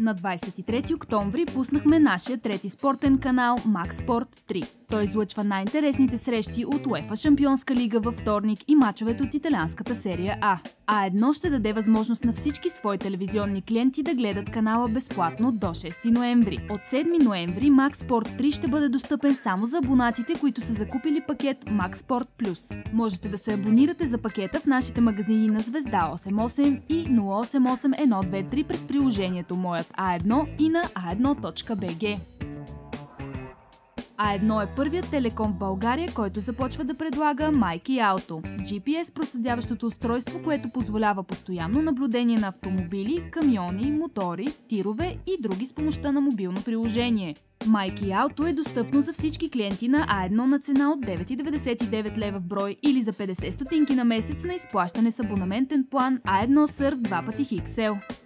На 23 октомври пуснахме нашия трети спортен канал Max Sport 3. Той излъчва най-интересните срещи от УЕФА Шампионска лига във вторник и мачовете от италианската серия А. А1 ще даде възможност на всички свои телевизионни клиенти да гледат канала безплатно до 6 ноември. От 7 ноември Max Sport 3 ще бъде достъпен само за абонатите, които са закупили пакет Max Sport Plus. Можете да се абонирате за пакета в нашите магазини на Звезда 88 и 088 123 през приложението Моят А1 и на a1.bg. А1 е първият телеком в България, който започва да предлага Myki Auto – GPS проследяващото устройство, което позволява постоянно наблюдение на автомобили, камиони, мотори, тирове и други с помощта на мобилно приложение. Myki Auto е достъпно за всички клиенти на А1 на цена от 9,99 лева в брой или за 50 стотинки на месец на изплащане с абонаментен план А1 Surf 2 пъти XL.